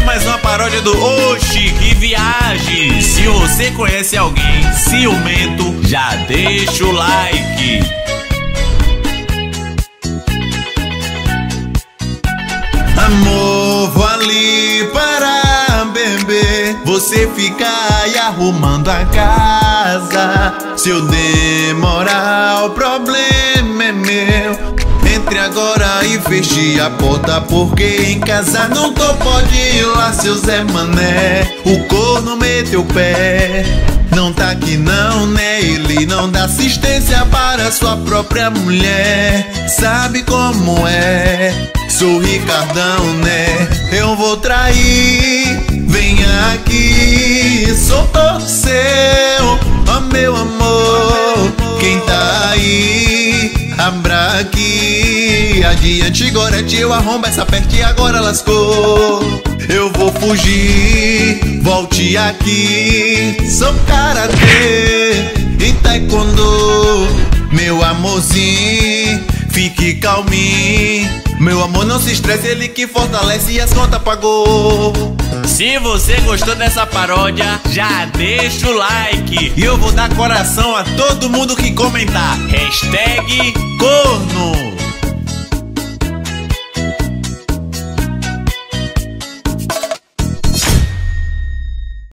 mais uma paródia do Oxi, que viagem. Se você conhece alguém ciumento, já deixa o like. Amor, vou ali para beber. Você fica aí arrumando a casa. Se eu demorar, o problema é meu. Entre agora e feche a porta, porque em casa não tô, pode ir lá, seu Zé Mané. O corno meteu o pé, não tá aqui não, né? Ele não dá assistência para sua própria mulher. Sabe como é? Sou Ricardão, né? Eu vou trair, vem aqui. Sou todo seu, oh meu amor. Quem tá aí, abra aqui. Adiante, gorete, eu arrombo essa peste e agora lascou. Eu vou fugir, volte aqui. Sou karatê e taekwondo. Meu amorzinho, fique calminho. Meu amor, não se estresse, ele que fortalece e as contas pagou. Se você gostou dessa paródia, já deixa o like. E eu vou dar coração a todo mundo que comentar. #corno.